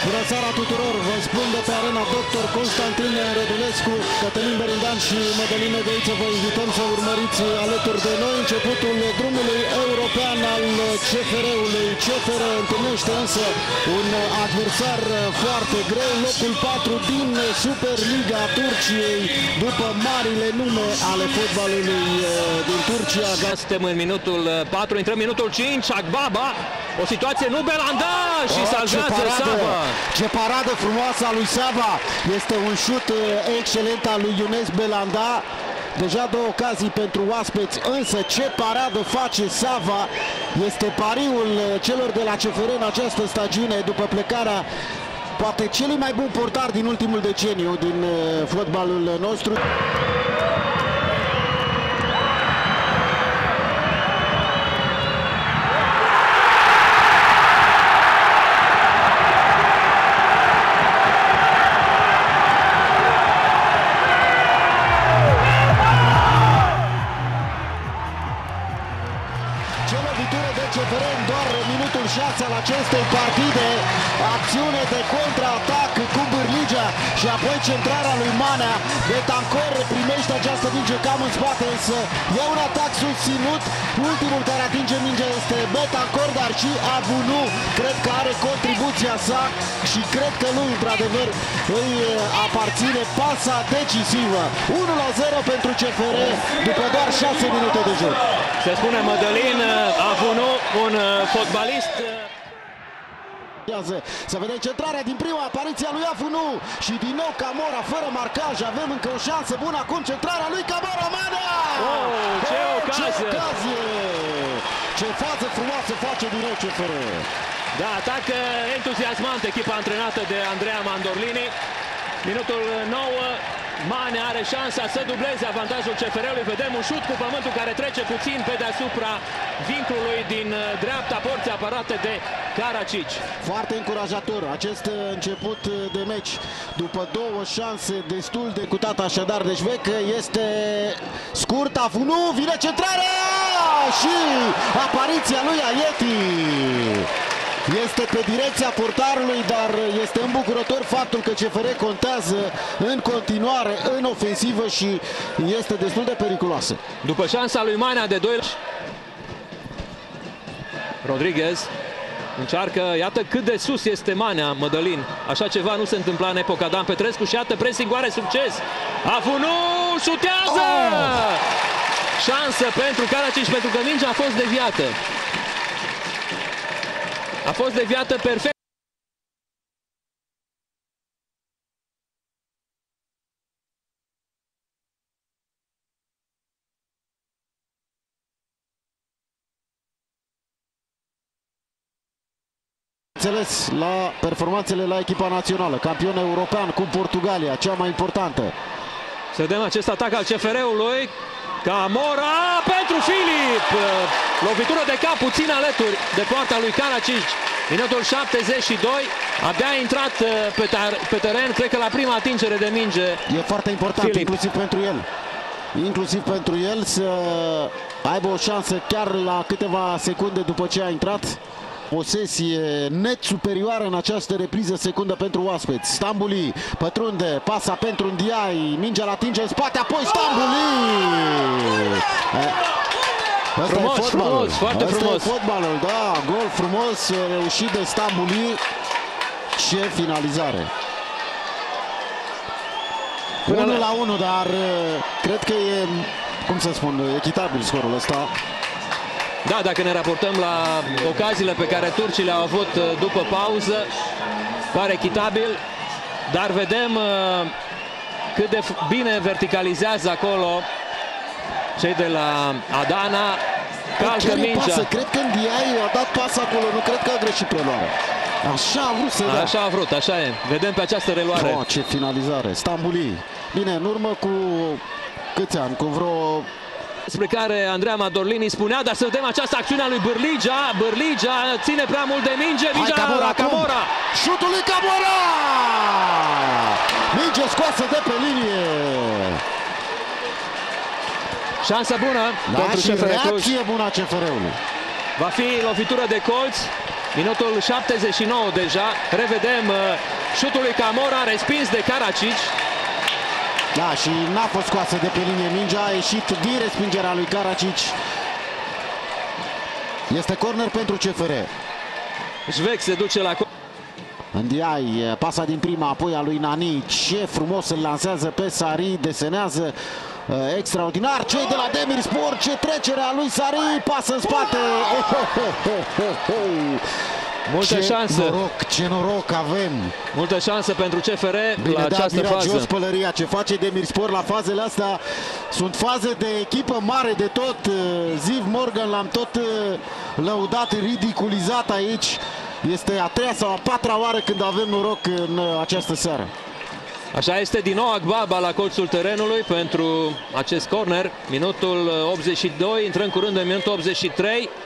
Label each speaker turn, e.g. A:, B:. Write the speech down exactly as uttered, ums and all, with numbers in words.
A: Bună seara tuturor! Vă spun de pe arena doctor Constantin Rădulescu, Cătălin Berindan și Mădălin Negăiță. Vă invităm să urmăriți alături de noi începutul drumului european al C F R-ului. C F R întâlnește însă un adversar foarte greu, locul patru din Superliga Turciei, după marile nume ale fotbalului din Turcia.
B: Suntem în minutul patru, intrăm în minutul cinci, Agbaba, o situație nu Belanda și
A: oh,
B: salvează Sava.
A: Ce paradă frumoasă a lui Sava! Este un șut excelent al lui Younes Belanda. Deja două ocazii pentru oaspeți, însă ce paradă face Sava! Este pariul celor de la C F R în această stagiune după plecarea poate celui mai bun portar din ultimul deceniu din fotbalul nostru. C F R în doar minutul șase al acestei partide, acțiune de contraatac cu Bârligea și apoi centrarea lui Manea. Betancor primește această minge cam în spate, însă e un atac susținut. Ultimul care atinge mingea este Betancor, dar și Avunu cred că are contribuția sa și cred că lui într-adevăr îi aparține pasa decisivă. unu la zero pentru C F R după doar șase minute de joc.
B: Se spune Mădălin, Avunu, un fotbalist.
A: Să vedem centrarea din prima apariție a lui Avunu și din nou Camora fără marcaj. Avem încă o șansă bună acum, centrarea lui Camora. Manea!
B: Oh, ce
A: oh,
B: ocazie!
A: Ce ocazie! Ce fază frumoasă face din nou C F R.
B: Da, atac entuziasmant echipa antrenată de Andrea Mandorlini. Minutul nouă, Manea are șansa să dubleze avantajul C F R-ului. Vedem un șut cu pământul care trece puțin pe deasupra vinclului din dreapta porții apărate de Karacic.
A: Foarte încurajator acest început de meci. După două șanse destul de cutat așadar de Șvec, este scurt. Avunu, vine centrarea și apariția lui Aieti. Este pe direcția portarului, dar este îmbucurător faptul că C F R contează în continuare în ofensivă și este destul de periculoasă.
B: După șansa lui Manea de doi, Rodriguez încearcă, iată cât de sus este Manea, Mădălin. Așa ceva nu se întâmpla în epoca Dan Petrescu și iată pressing, are succes. Avunu șutează! Oh! Șansă pentru Karacic, pentru că mingea a fost deviată. A fost deviată perfect.
A: Înțeles la performanțele la echipa națională, campion european cu Portugalia, cea mai importantă.
B: Să vedem acest atac al C F R-ului. Camora pentru Filip. Lovitură de cap puțin alături de poarta lui Karacic. Minutul șaptezeci și doi. Abia a intrat pe, pe teren, cred că la prima atingere de minge.
A: E foarte important, Filip, inclusiv pentru el. Inclusiv pentru el să aibă o șansă chiar la câteva secunde după ce a intrat. Posesie net superioară în această repriză secundă pentru oaspeți. Stambuli pătrunde, pasa pentru Ndiaye, mingea la atinge în spate, apoi Stambuli! Asta
B: frumos,
A: e fotbalul.
B: frumos, foarte
A: Asta
B: frumos.
A: E fotbalul, da, gol frumos reușit de Stambuli. Ce finalizare! unu la unu, dar cred că e, cum să spun, echitabil scorul ăsta.
B: Da, dacă ne raportăm la ocaziile pe care turcii le-au avut după pauză, pare echitabil, dar vedem cât de bine verticalizează acolo cei de la Adana. Calcă mingea.
A: Pasă. Cred că Ndiaye a dat pas acolo, nu cred că a greșit preluarea. Așa a vrut să dea.
B: Așa a vrut, așa e. Vedem pe această reluare.
A: Oh, ce finalizare. Stambuli. Bine, în urmă cu câți ani? Cu vreo...
B: Despre care Andrea Mandorlini spunea, dar să vedem această acțiune a lui Bârligea. Bârligea ține prea mult de minge. Mingea
A: Camora,
B: la Camora.
A: Șutul lui Camora! Minge scoasă de pe linie.
B: Șansă bună
A: da,
B: pentru
A: și
B: C F R Cluj.
A: Reacție bună a C F R-ului.
B: Va fi lovitură de colț. Minutul șaptezeci și nouă deja. Revedem șutul lui Camora, respins de Karacic.
A: Da, și n-a fost scoasă de pe linie mingea, a ieșit din respingerea lui Karacic. Este corner pentru C F R.
B: Jvec se duce la...
A: Ndiaye, pasa din prima, apoi a lui Nani. Ce frumos îl lansează pe Sari, desenează uh, extraordinar. Cei de la Demirspor, ce trecere a lui Sari, pasă în spate. Oh, oh, oh, oh, oh.
B: Multă
A: ce
B: șansă.
A: Noroc, ce noroc avem.
B: Multă șansă pentru C F R.
A: Bine,
B: la
A: da,
B: această fază.
A: Pălăria, ce face Demirspor la fazele astea sunt faze de echipă mare de tot. Ziv Morgan l-am tot lăudat, ridiculizat aici. Este a treia sau a patra oară când avem noroc în această seară.
B: Așa este din nou Agbaba la colțul terenului pentru acest corner. Minutul optzeci și doi, intrăm curând în minutul optzeci și trei.